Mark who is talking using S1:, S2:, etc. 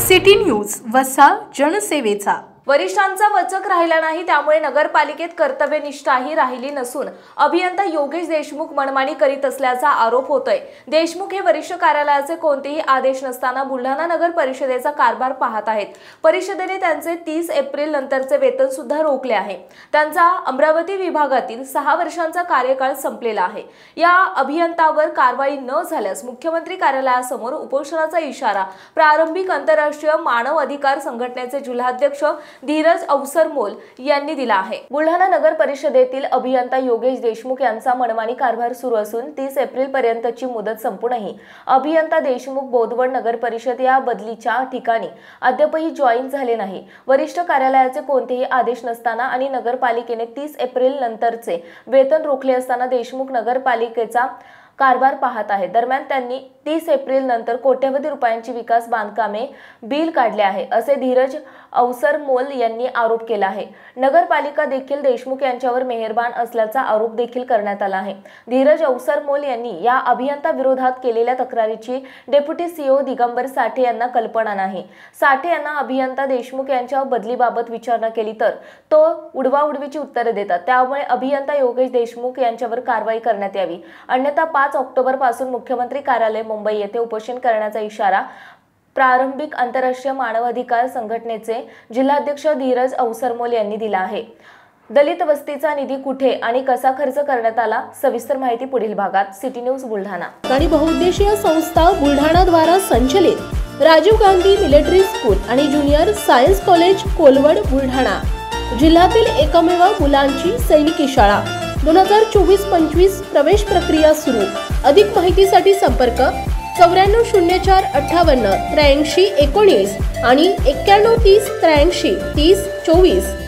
S1: City news वसा जनसेवेचा।
S2: वरिष्ठांचा वचक राहिला नाही, त्यामुळे नगरपालिकेत कर्तव्यनिष्ठाही राहिली नसून अभियंता योगेश देशमुख मनमानी करीत असल्याचा आरोप होतोय। देशमुख हे वरिष्ठ कार्यालयाचे कोणतेही आदेश नसताना बुलढाणा नगर परिषदेचा कारभार पाहत आहेत। परिषदेने त्यांचे 30 एप्रिल नंतरचे वेतन सुद्धा रोखले आहे। त्यांचा अमरावती विभागातील 6 वर्षांचा कार्यकाळ संपलेला आहे। या अभियंतावर कारवाई न झाल्यास मुख्यमंत्री कार्यालयासमोर उपोषणाचा इशारा प्रारंभिक आंतरराष्ट्रीय मानव अधिकार संघटनेचे जिल्हाध्यक्ष धीरज अवसरमोल यांनी दिला आहे। बुलढाणा नगर परिषदेतील अभियंता योगेश देशमुख यांचा मनमानी कारभार सुरू असून 30 एप्रिल पर्यंतची मुदत संपूनही अभियंता देशमुख बोदवड नगर परिषद या बदलीच्या ठिकाणी अद्यापही जॉईन झाले नाही। वरिष्ठ कार्यालयाचे कोणतेही आदेश नसताना आणि नगरपालिकेने 30 एप्रिल नंतरचे वेतन रोखले असताना देशमुख नगरपालिकेचा कारभार पाहत आहे। दरम्यान त्यांनी 30 एप्रिल नंतर कोट्यवधी रुपयांची विकास बांधकामे बिल काढले आहे, असे धीरज अवसरमोल यांनी आरोप केला आहे। नगरपालिका देखील देशमुख यांच्यावर मेहरबान असल्याचा आरोप देखील करण्यात आला आहे। धीरज अवसरमोल यांनी या अभियंता विरोधात केलेल्या तक्रारीची डेप्युटी सीओ दिगंबर साठे यांना कल्पना नाही। साठे यांना अभियंता देशमुख यांच्या बदलीबाबत विचारणा केली तर तो उडवाउडवीची उत्तरे देतात, त्यामुळे अभियंता योगेश देशमुख यांच्यावर कारवाई करण्यात यावी, अन्यथा 5 ऑक्टोबर पासून मुख्यमंत्री कार्यालय मुंबई येथे उपोषण करण्याचा इशारा प्रारंभिक आंतरराष्ट्रीय मानवाधिकार संघटनेचे जिल्हाध्यक्ष धीरज अवसरमोल यांनी दिला आहे। दलित वस्तीचा निधी कुठे आणि कसा खर्च करण्यात आला, सविस्तर माहिती पुढील भागात। सिटी न्यूज बुलढाणा
S3: आणि बहुउद्देशीय संस्था बुलढाणा द्वारा संचलित राजीव गांधी मिलिटरी स्कूल आणि junior science college Kolwad Buldhana जिल्ह्यातील एकमेव मुलांची सैनिकी शाळा 2024-25 प्रवेश प्रक्रिया सुरू। अधिक माहितीसाठी संपर्क 9404 58 83 19 आणि 9130 83 30 24।